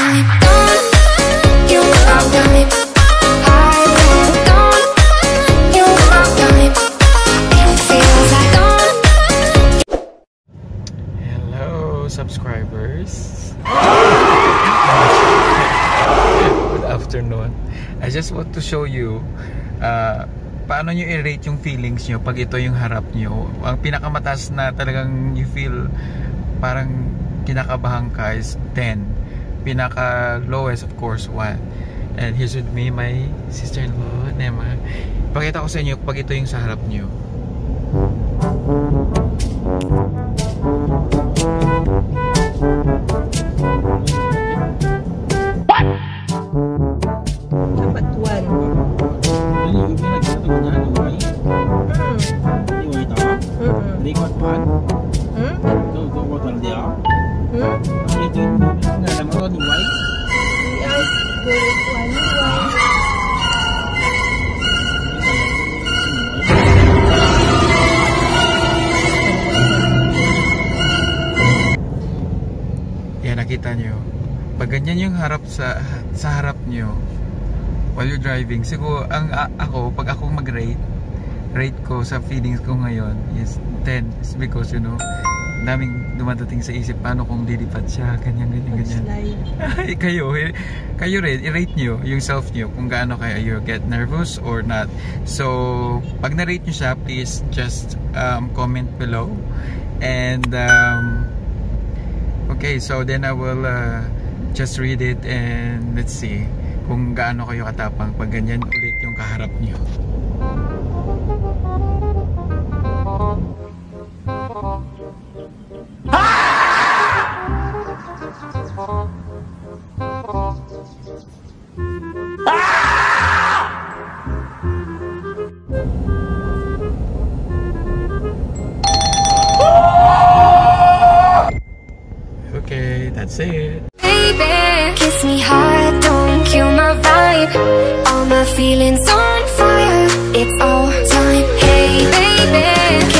time. Don't you go time. I want don't you go time. It feels like don't. Hello, subscribers. Good afternoon. I just want to show you paano nyo i-rate yung feelings nyo pag ito yung harap nyo. Ang pinakamataas na talagang you feel parang kinakabahan ka is 10. Pinaka lowest of course 1. And here's with me my sister-in-law Nema. Pakita ko sa inyo pag ito yung sa harap nyo. Dapat 1. Yung pinagsasabi niya, liway. Liway ito. Likot 1. Go water dia. Ito yung ngalan mo, liway. Ay, correct 1. Yan, nakita nyo. Pag ganyan yung harap sa harap nyo while you're driving, siguro pag ako mag-rate ko sa feelings ko ngayon is 10. It's because daming dumadating sa isip, paano kung lilipad siya, ganyan. kayo rin, i-rate nyo yung self nyo kung gaano kayo you get nervous or not. So pag na-rate nyo siya, please just comment below. And okay, so then I will just read it and let's see kung gaano kayo katapang pag ganyan ulit yung kaharap nyo. Okay, that's it. Baby, kiss me hard, don't kill my vibe. All my feelings on fire, it's all time. Hey baby,